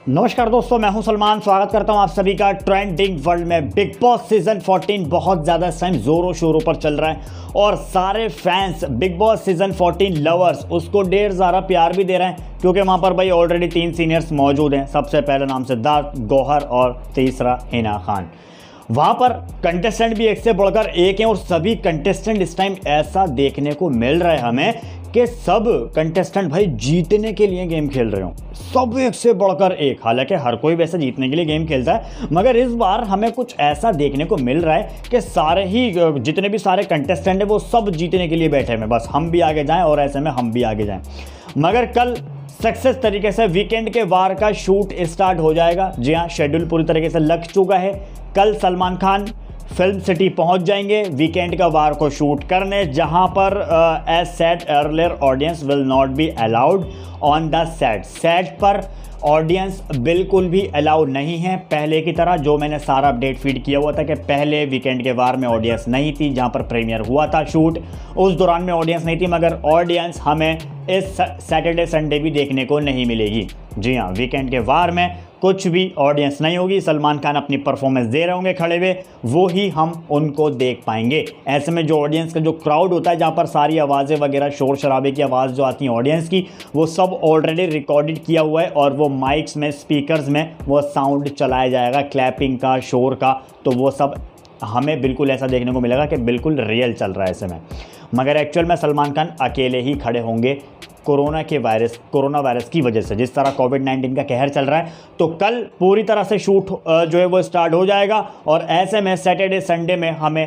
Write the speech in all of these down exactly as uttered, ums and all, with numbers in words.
नमस्कार दोस्तों, मैं हूं सलमान। स्वागत करता हूं आप सभी का ट्रेंडिंग वर्ल्ड में। बिग बॉस सीजन चौदह बहुत ज़्यादा इस टाइम जोरों शोरों पर चल रहा है और सारे फैंस बिग बॉस सीजन चौदह लवर्स उसको ढेर सारा प्यार भी दे रहे हैं, क्योंकि वहां पर भाई ऑलरेडी तीन सीनियर्स मौजूद हैं। सबसे पहले नाम सिद्धार्थ, गौहर और तीसरा हिना खान। वहां पर कंटेस्टेंट भी एक से बढ़कर एक हैं और सभी कंटेस्टेंट इस टाइम ऐसा देखने को मिल रहा है हमें कि सब कंटेस्टेंट भाई जीतने के लिए गेम खेल रहे हो, सब एक से बढ़कर एक। हालांकि हर कोई वैसे जीतने के लिए गेम खेलता है, मगर इस बार हमें कुछ ऐसा देखने को मिल रहा है कि सारे ही जितने भी सारे कंटेस्टेंट हैं वो सब जीतने के लिए बैठे हैं, बस हम भी आगे जाएं और ऐसे में हम भी आगे जाएं। मगर कल सक्सेस तरीके से वीकेंड के वार का शूट स्टार्ट हो जाएगा। जी हाँ, शेड्यूल पूरी तरीके से लग चुका है। कल सलमान खान फिल्म सिटी पहुंच जाएंगे वीकेंड का वार को शूट करने, जहां पर as said earlier audience will not be allowed on the set. Set पर ऑडियंस बिल्कुल भी अलाउड नहीं है पहले की तरह। जो मैंने सारा अपडेट फीड किया हुआ था कि पहले वीकेंड के वार में ऑडियंस नहीं थी, जहां पर प्रीमियर हुआ था शूट उस दौरान में ऑडियंस नहीं थी, मगर ऑडियंस हमें इस सैटरडे संडे भी देखने को नहीं मिलेगी। जी हाँ, वीकेंड के वार में कुछ भी ऑडियंस नहीं होगी। सलमान खान अपनी परफॉर्मेंस दे रहे होंगे खड़े हुए, वो ही हम उनको देख पाएंगे। ऐसे में जो ऑडियंस का जो क्राउड होता है, जहाँ पर सारी आवाज़ें वगैरह शोर शराबे की आवाज़ जो आती है ऑडियंस की, वो सब ऑलरेडी रिकॉर्डेड किया हुआ है और वो माइक्स में, स्पीकर्स में वो साउंड चलाया जाएगा क्लैपिंग का, शोर का। तो वो सब हमें बिल्कुल ऐसा देखने को मिलेगा कि बिल्कुल रियल चल रहा है ऐसे में। मगर एक्चुअल में सलमान खान अकेले ही खड़े होंगे कोरोना के वायरस कोरोना वायरस की वजह से। जिस तरह कोविड नाइन्टीन का कहर चल रहा है, तो कल पूरी तरह से शूट जो है वो स्टार्ट हो जाएगा और ऐसे में सैटरडे संडे में हमें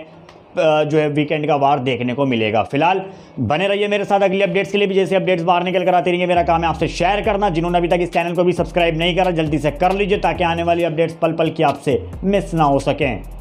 जो है वीकेंड का वार देखने को मिलेगा। फिलहाल बने रहिए मेरे साथ अगली अपडेट्स के लिए भी। जैसे अपडेट्स बाहर निकल कर आती रहेंगे, मेरा काम है आपसे शेयर करना। जिन्होंने अभी तक इस चैनल को भी सब्सक्राइब नहीं करा, जल्दी से कर लीजिए ताकि आने वाली अपडेट्स पल पल की आपसे मिस ना हो सकें।